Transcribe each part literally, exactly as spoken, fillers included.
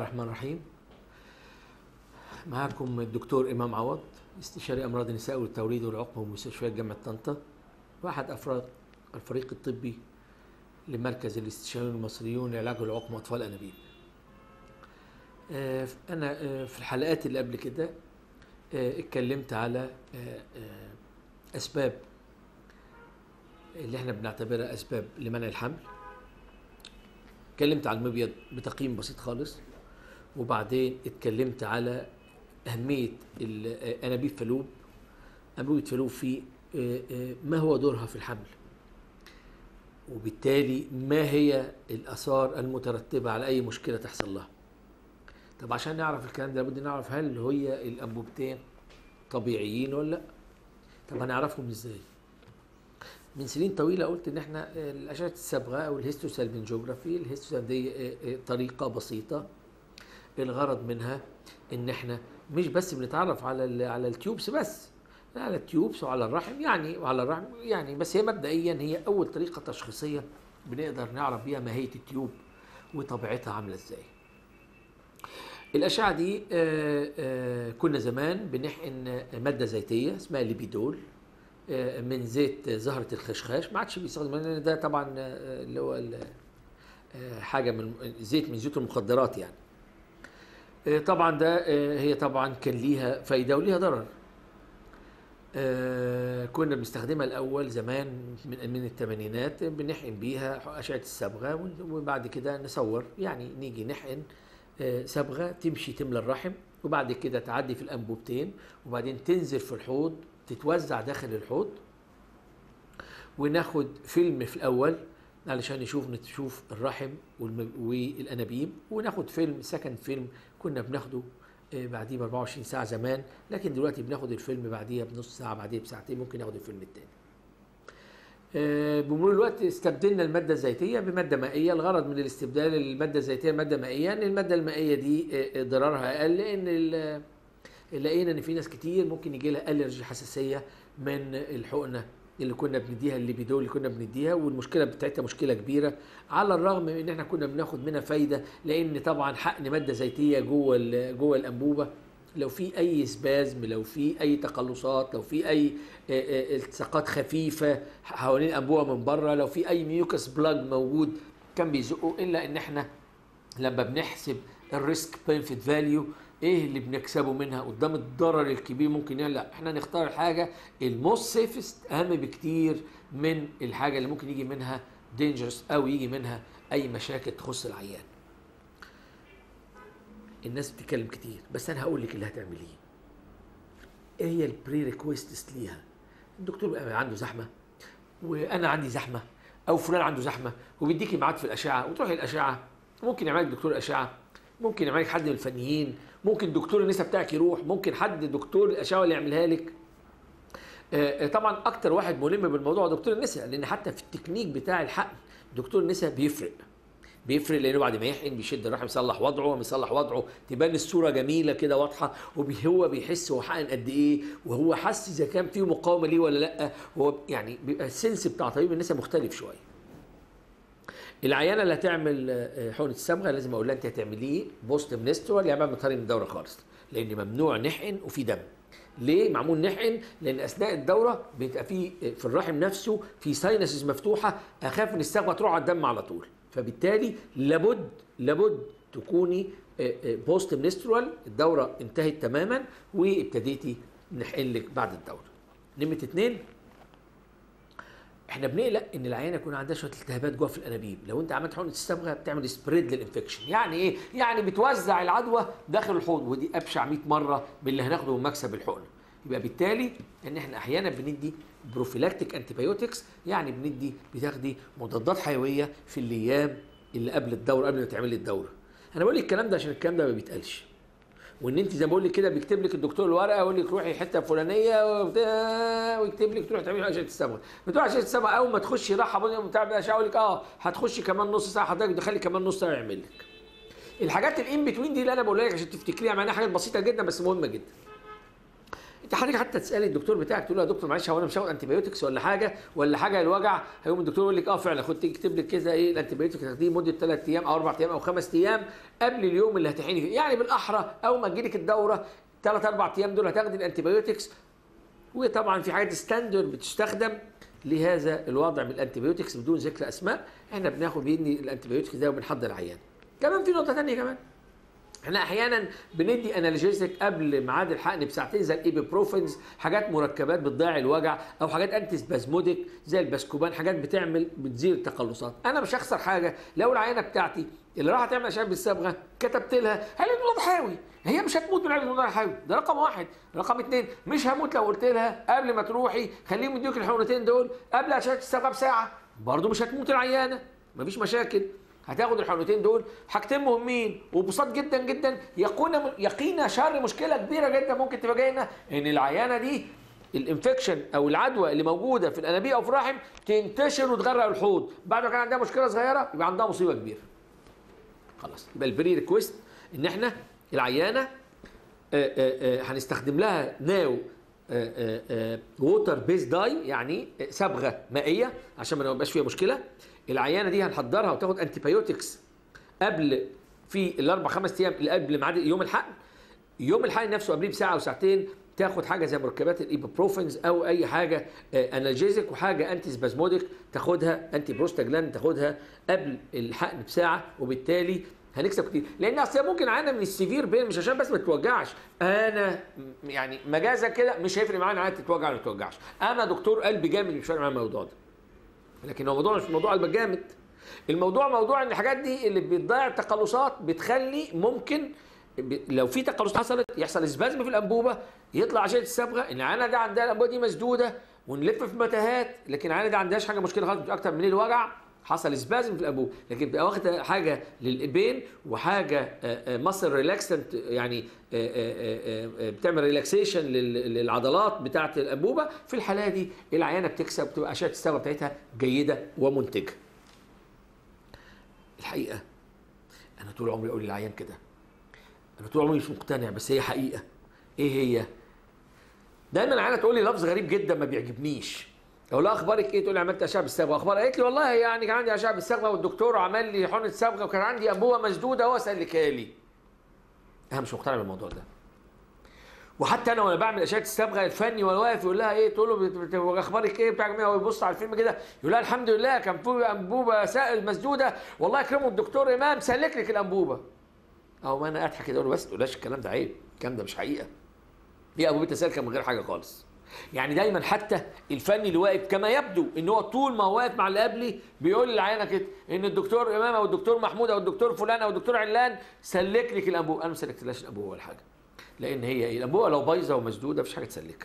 الرحمن الرحيم. معاكم الدكتور إمام عوض، استشاري أمراض النساء والتوليد والعقم بمستشفيات جامعة طنطا، واحد أفراد الفريق الطبي لمركز الاستشاريين المصريون لعلاج العقم وأطفال الأنابيب. أنا في الحلقات اللي قبل كده اتكلمت على أسباب اللي احنا بنعتبرها أسباب لمنع الحمل. اتكلمت على المبيض بتقييم بسيط خالص، وبعدين اتكلمت على أهمية الأنابيب فالوب. أنبوبة فالوب في ما هو دورها في الحمل، وبالتالي ما هي الآثار المترتبة على أي مشكلة تحصل لها. طب عشان نعرف الكلام ده لابد نعرف هل هي الأنبوبتين طبيعيين ولا لا. طب هنعرفهم ازاي؟ من سنين طويلة قلت ان احنا الأشعة الصبغة او الهيستوسالفنجوجرافي، الهيستوسال دي طريقة بسيطة الغرض منها ان احنا مش بس بنتعرف على على التيوبس بس، لا على التيوبس وعلى الرحم يعني وعلى الرحم يعني بس هي مبدئيا هي اول طريقة تشخيصية بنقدر نعرف بيها ماهية التيوب وطبيعتها عاملة ازاي. الأشعة دي آآ آآ كنا زمان بنحقن مادة زيتية اسمها ليبيدول من زيت زهرة الخشخاش، ما عادش بيستخدم لان ده طبعا اللي هو حاجة من زيت من زيوت المخدرات يعني. طبعا ده هي طبعا كان ليها فايدة وليها ضرر. كنا بنستخدمها الأول زمان من الثمانينات، بنحقن بيها أشعة الصبغة وبعد كده نصور، يعني نيجي نحقن صبغة تمشي تملى الرحم وبعد كده تعدي في الأنبوبتين وبعدين تنزل في الحوض تتوزع داخل الحوض، وناخد فيلم في الأول علشان نشوف نشوف الرحم والأنابيب، وناخد فيلم سكند فيلم كنا بناخده بعديه ب أربعة وعشرين ساعة زمان، لكن دلوقتي بناخد الفيلم بعديها بنص ساعة، بعديه بساعتين ممكن ناخد الفيلم التاني. بمرور الوقت استبدلنا المادة الزيتية بمادة مائية. الغرض من الاستبدال المادة الزيتية بمادة مائية ان المادة المائية دي ضررها أقل، لأن لقينا ان في ناس كتير ممكن يجي لها الرجي حساسيه من الحقنه اللي كنا بنديها الليبيدول اللي كنا بنديها، والمشكله بتاعتها مشكله كبيره، على الرغم من ان احنا كنا بناخد منها فايده، لان طبعا حقن ماده زيتيه جوه جوه الانبوبه لو في اي سبازم، لو في اي تقلصات، لو في اي التصاقات خفيفه حوالين الانبوبه من بره، لو في اي ميوكس بلاج موجود كان بيزقه. الا ان احنا لما بنحسب الريسك بنفيت فاليو ايه اللي بنكسبه منها قدام الضرر الكبير ممكن يعني، لا احنا نختار الحاجه الموست سيفست اهم بكتير من الحاجه اللي ممكن يجي منها دينجرس او يجي منها اي مشاكل تخص العيان. الناس بتتكلم كتير بس انا هقول لك اللي هتعمليه. ايه هي البري ريكويست ليها؟ الدكتور بقى عنده زحمه وانا عندي زحمه او فلان عنده زحمه وبيديكي ميعاد في الاشعه وتروحي الاشعه، ممكن يعملك دكتور اشعه، ممكن يعملك حد من الفنيين، ممكن دكتور النساء بتاعك يروح، ممكن حد دكتور الاشعه اللي يعملها لك. طبعا اكتر واحد ملم بالموضوع دكتور النساء، لان حتى في التكنيك بتاع الحقن دكتور النساء بيفرق بيفرق لانه بعد ما يحقن بيشد الرحم يصلح وضعه، وما يصلح وضعه تبان الصوره جميله كده واضحه، وهو بيحس هو حقن قد ايه، وهو حس اذا كان فيه مقاومه ليه ولا لا. هو يعني بيبقى السنس بتاع طبيب النساء مختلف شويه. العيانه اللي هتعمل حقنه الصبغه لازم اقول لها انت هتعمليه بوست منسترال، يعني بعد ما تطهري من الدوره خالص، لان ممنوع نحقن وفي دم. ليه معمول نحقن؟ لان اثناء الدوره بيبقى في في الرحم نفسه في ساينسز مفتوحه، اخاف من الصبغه تروح على الدم على طول، فبالتالي لابد لابد تكوني بوست منسترال، الدوره انتهت تماما وابتديتي نحقن لك بعد الدوره. نمره اتنين، احنا بنقلق ان العيانه يكون عندها شويه التهابات جوه في الانابيب. لو انت عملت حقنه الصبغه بتعمل سبريد للانفكشن. يعني ايه؟ يعني بتوزع العدوى داخل الحوض، ودي ابشع مية مره باللي هناخده من مكسب الحقنه. يبقى بالتالي ان احنا احيانا بندي بروفيلاكتيك انتيبيوتكس، يعني بندي بتاخدي مضادات حيويه في الايام اللي قبل الدوره، قبل ما تعملي الدوره. انا بقول لك الكلام ده عشان الكلام ده ما بيتقالش، وان انت زي ما بقول لك كده بيكتب لك الدكتور الورقه يقول لك روحي حته فلانيه ويكتب لك تروحي تعملي اشعه الصبغه. بتوع اشعه الصبغه اول ما تخشي راحه بتاع الاشعه يقول لك اه هتخشي كمان نص ساعه، حضرتك دخلي كمان نص ساعه يعمل لك. الحاجات الان بتوين دي اللي انا بقولها لك عشان تفتكريها، معناها حاجات بسيطه جدا بس مهمه جدا. حضرتك حتى تسالي الدكتور بتاعك تقول له يا دكتور معلش هو انا مش هاخد انتي بايوتكس ولا حاجه ولا حاجه للوجع، هيقوم الدكتور يقول لك اه فعلا خد يكتب لك كده ايه الانتي بايوتكس تاخديه مده ثلاث ايام او اربع ايام او خمس ايام قبل اليوم اللي هتحيني فيه، يعني بالاحرى اول ما تجيلك الدوره ثلاث اربع ايام دول هتاخدي الانتي بايوتكس. وطبعا في حاجات ستاندرد بتستخدم لهذا الوضع من الانتي بايوتكس بدون ذكر اسماء، احنا بناخد بيدي الانتي بايوتكس ده وبنحضر العيان. كمان في نقطه ثانيه كمان، احنا احيانا بندي انالجيزك قبل ميعاد الحقن بساعتين زي الايبوبروفينز، حاجات مركبات بتضيع الوجع او حاجات انتي سبازموديك زي الباسكوبان، حاجات بتعمل بتزيل التقلصات. انا مش هخسر حاجه لو العينه بتاعتي اللي راح تعمل اشعه بالصبغه كتبت لها علاج مضاد حيوي، هي مش هتموت من علاج مضاد حيوي، ده رقم واحد. رقم اثنين، مش هموت لو قلت لها قبل ما تروحي خليهم يدوك الحقنتين دول قبل اشعه الصبغه بساعه، برضه مش هتموت العيانه، مفيش مشاكل. هتاخد الحقنتين دول، حاجتين مهمين وبساط جدا جدا يقونا يقينا شر مشكله كبيره جدا ممكن تبقى جاينا، ان العيانه دي الانفكشن او العدوى اللي موجوده في الانابيب او في الرحم تنتشر وتغرق الحوض، بعد ما كان عندها مشكله صغيره يبقى عندها مصيبه كبيره. خلاص يبقى البري ريكويست ان احنا العيانه هنستخدم لها ناو ووتر بيز داي، يعني صبغه مائيه عشان ما يبقاش فيها مشكله. العيانه دي هنحضرها وتاخد انتي بايوتكس قبل في الاربع خمس ايام اللي قبل ميعاد يوم الحقن. يوم الحقن نفسه قبليه بساعه او ساعتين تاخد حاجه زي مركبات الايبوبروفينز او اي حاجه انالجيزك، وحاجه انتي سبازموديك تاخدها، انتي بروستاجلاند تاخدها قبل الحقن بساعه، وبالتالي هنكسب كتير. لان اصل ممكن عيانه من السيفير بين مش عشان بس ما تتوجعش، انا يعني مجازا كده مش هيفرق معايا عيانه تتوجع ولا ما تتوجعش، انا دكتور قلب جامد مش فارق معايا الموضوع ده. لكن الموضوع مش موضوع قلب جامد، الموضوع موضوع ان الحاجات دي اللي بتضيع التقلصات بتخلي ممكن لو في تقلص حصلت يحصل اسبازم في الانبوبه، يطلع عشان الصبغه ان العيانه دي عندها الانبوبه دي مسدوده ونلف في متاهات، لكن العيانه دي ما عندهاش حاجه مشكله خالص اكتر من الوجع، حصل اسبازم في الانبوبه، لكن بتبقى واخده حاجه للابين وحاجه ماسل ريلاكسنت، يعني بتعمل ريلاكسيشن للعضلات بتاعه الانبوبه. في الحاله دي العيانه بتكسب وتبقى اشعه الصبغه بتاعتها جيده ومنتجه. الحقيقه انا طول عمري اقول للعيان كده، انا طول عمري مش مقتنع بس هي حقيقه. ايه هي؟ دايما العيانه تقول لي لفظ غريب جدا ما بيعجبنيش، اقول لها اخبارك ايه؟ تقول لي عملت اشعه بالصبغه. اخبار؟ قالت لي والله يعني كان عندي اشعه بالصبغه والدكتور عمل لي حقنه صبغه وكان عندي انبوبه مسدوده هو سلكها لي. انا مش مقتنع بالموضوع ده. وحتى انا وانا بعمل اشعه الصبغه الفني وانا واقف يقول لها ايه؟ تقول له اخبارك ايه؟ بتاع جميع، هو يبص على الفيلم كده يقول لها الحمد لله كان في انبوبه سائل مسدوده والله يكرمه الدكتور امام سلك لك الانبوبه. او ما انا اضحك كده اقول له بس ما تقولهاش الكلام ده، عيب، الكلام ده مش حقيقه. دي انبوبه سالكه من غير حاجه خالص. يعني دايما حتى الفني اللي واقف كما يبدو ان هو طول ما هو واقف مع اللي قبلي بيقول للعيانه كده ان الدكتور امام او الدكتور محمود او الدكتور فلان او الدكتور علان سلك لك الانبوبه. انا ما سلكتلاش الانبوبه ولا حاجه، لان هي الانبوبه لو بايظه ومسدوده مفيش حاجه تسلكها.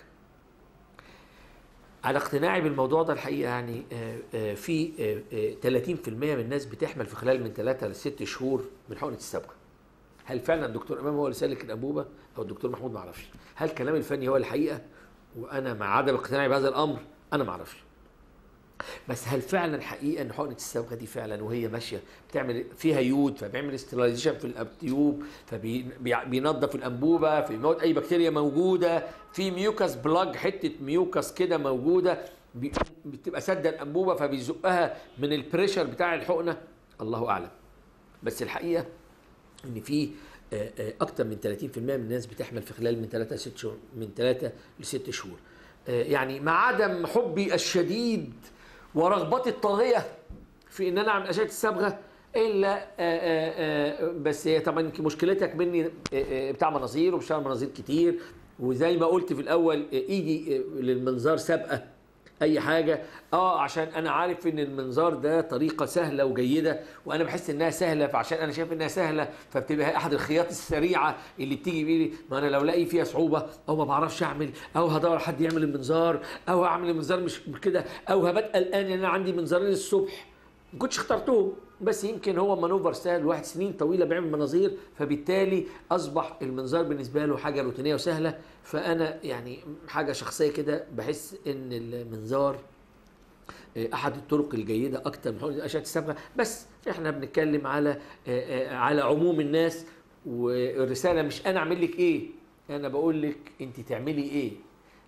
على اقتناعي بالموضوع ده الحقيقه يعني في ثلاثين بالمئة من الناس بتحمل في خلال من ثلاثة لست شهور من حقنه الصبغه. هل فعلا الدكتور امام هو اللي سلك الانبوبه او الدكتور محمود؟ ما اعرفش. هل كلام الفني هو الحقيقه؟ وانا مع عدم اقتناعي بهذا الامر انا ما اعرفش. بس هل فعلا حقيقه ان حقنه الصبغه دي فعلا وهي ماشيه بتعمل فيها يود فبيعمل استراليزيشن في التيوب فبينظف الانبوبه، فبيموت اي بكتيريا موجوده، في ميوكاس بلاج حته ميوكاس كده موجوده بتبقى سد الانبوبه فبيزقها من البريشر بتاع الحقنه؟ الله اعلم. بس الحقيقه ان في اكتر من ثلاثين بالمئة من الناس بتحمل في خلال من ثلاثة لست شهور، من ثلاثة لست شهور. يعني مع عدم حبي الشديد ورغبتي الطاغيه في ان انا اعمل اشعه الصبغه الا بس هي طبعا مشكلتك مني بتاع مناظير وبشتغل مناظير كتير، وزي ما قلت في الاول ايدي للمنظار سابقه اي حاجه، اه عشان انا عارف ان المنظار ده طريقه سهله وجيده وانا بحس انها سهله، فعشان انا شايف انها سهله فبتبقى احد الخياط السريعه اللي بتيجي بيلي. ما انا لو لاقي فيها صعوبه او ما بعرفش اعمل او هدور حد يعمل المنظار او هعمل المنظار مش كده او هبقى قلقان ان انا عندي منظارين الصبح ما كنتش اخترتهم. بس يمكن هو مانوفر سهل، واحد سنين طويله بيعمل مناظير فبالتالي اصبح المنظار بالنسبه له حاجه روتينيه وسهله. فانا يعني حاجه شخصيه كده بحس ان المنظار احد الطرق الجيده اكتر من حقنه اشعه الصبغه. بس احنا بنتكلم على على عموم الناس، والرساله مش انا اعمل لك ايه، انا بقول لك انت تعملي ايه.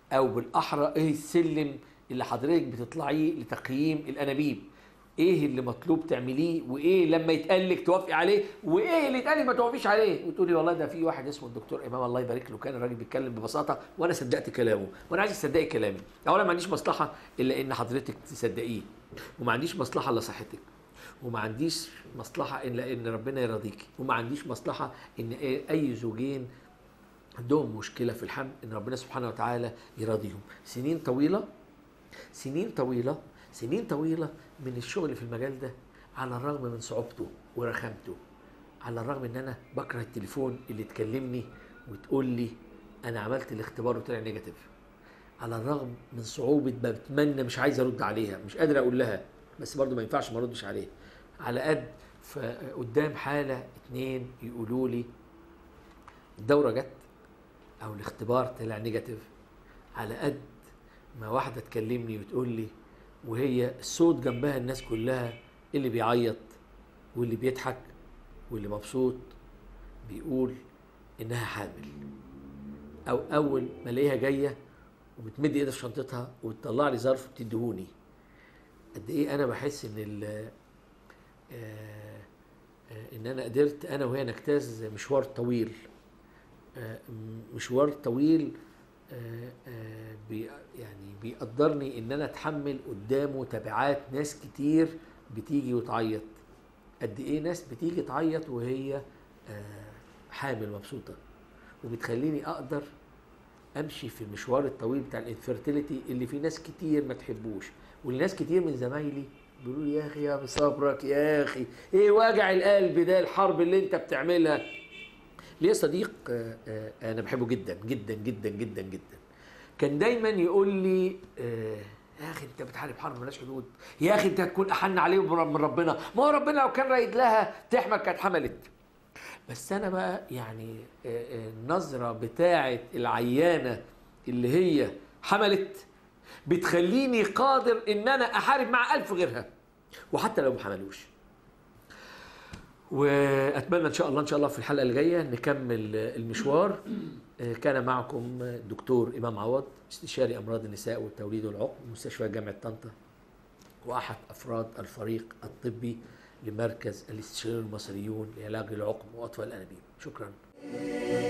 او بالاحرى ايه السلم اللي حضرتك بتطلعيه لتقييم الانابيب، ايه اللي مطلوب تعمليه، وايه لما يتقال لك توافقي عليه، وايه اللي يتقال لك ما توافقيش عليه، وتقولي والله ده في واحد اسمه الدكتور امام الله يبارك له كان الراجل بيتكلم ببساطه وانا صدقت كلامه، وانا عايز تصدقي كلامي. اولا ما عنديش مصلحه الا ان حضرتك تصدقيه، وما عنديش مصلحه الا صحتك، وما عنديش مصلحه الا ان ربنا يرضيكي، وما عنديش مصلحه ان اي زوجين عندهم مشكله في الحمل ان ربنا سبحانه وتعالى يراضيهم. سنين طويله سنين طويله سنين طويله من الشغل في المجال ده، على الرغم من صعوبته ورخامته، على الرغم ان انا بكره التليفون اللي تكلمني وتقول لي انا عملت الاختبار وطلع نيجاتيف، على الرغم من صعوبه بتمنى مش عايز ارد عليها، مش قادر اقول لها بس برضو ما ينفعش ما اردش عليها، على قد فقدام حاله اتنين يقولوا لي الدوره جت او الاختبار طلع نيجاتيف، على قد ما واحده تكلمني وتقول لي وهي الصوت جنبها الناس كلها اللي بيعيط واللي بيضحك واللي مبسوط بيقول انها حامل، او اول ما الاقيها جايه وبتمد ايدها في شنطتها وتطلع لي ظرف بتديهوني، قد ايه انا بحس ان ال ان انا قدرت انا وهي نجتاز مشوار طويل، مشوار طويل بي يعني بيقدرني ان انا اتحمل قدامه تبعات ناس كتير بتيجي وتعيط. قد ايه ناس بتيجي تعيط وهي حامل مبسوطه، وبتخليني اقدر امشي في المشوار الطويل بتاع الانفيرتيليتي اللي في ناس كتير ما تحبوش، والناس كتير من زمايلي بيقولوا لي يا اخي يا بصبرك يا اخي ايه وجع القلب ده الحرب اللي انت بتعملها. ليه صديق انا بحبه جدا جدا جدا جدا جدا، كان دايما يقول لي يا اخي انت بتحارب حرب مالهاش حدود، يا اخي انت هتكون احن عليه من ربنا، ما هو ربنا لو كان رايد لها تحمل كانت حملت. بس انا بقى يعني النظره بتاعه العيانه اللي هي حملت بتخليني قادر ان انا احارب مع الف غيرها وحتى لو ما حملوش. واتمنى ان شاء الله ان شاء الله في الحلقه اللي جايه نكمل المشوار. كان معكم الدكتور امام عوض، استشاري امراض النساء والتوليد والعقم، مستشفى جامعه طنطا، واحد افراد الفريق الطبي لمركز الاستشاريين المصريون لعلاج العقم واطفال الانابيب. شكرا.